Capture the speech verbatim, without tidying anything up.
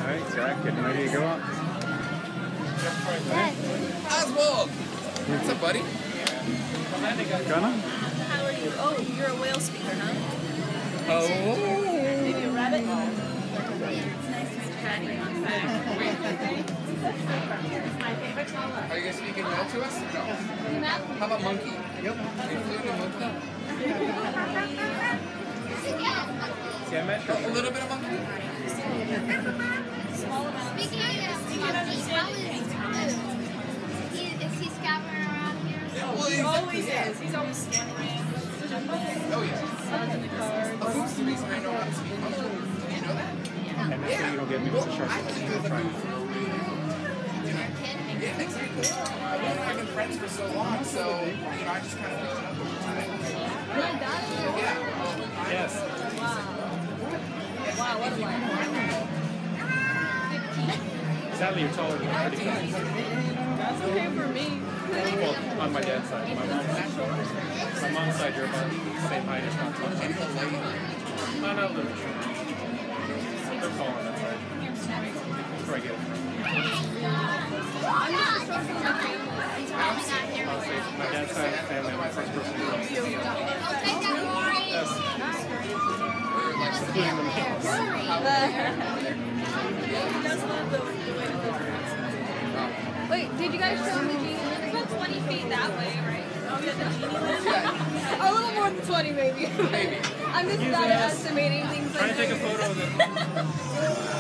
Alright, Zach, getting ready to go up. Oswald! What's up, buddy? Gonna? How are you? Oh, you're a whale speaker, huh? Oh. Maybe a rabbit? Are you guys speaking whale to us? No. How about monkey? Yep. Including monkey? See, I met her. A little bit of monkey? Small amount. Speaking of monkey, how is, he, is he scouting around here? Yeah, well, He he's always yeah. is. He's always scanning around. Oh, yeah. Son's in the car. Who's the reason I know how to speak monkey? Do you know that? And that's why you don't get me Well, with the shark. I was doing the move for a really long time. Yeah, exactly. Well, I've been friends for so long, so, you know, I just kind of picked it up over time. Yeah. Yes. Wow. Wow, what a life. Sadly, you're taller than me. Pretty good. That's okay for me. Well, on my dad's side. My mom's side. My mom's side, you're about the same height, if not taller. And he'll lay. No, no, they're They're tall on that side. That's where I get it from. I'm just a short from my family. Honestly, my dad's side of the family, I'm the first person to go. I'll take that, Lori. Yes. We're like some Including the males. He does love the, the way the Wait, did you guys show him the genie? It's about twenty feet that way, right? Oh, yeah, the genie land? Yeah, A little more than twenty, maybe. maybe. I'm just Use bad it at as- estimating things Trying like to take a this. photo of it.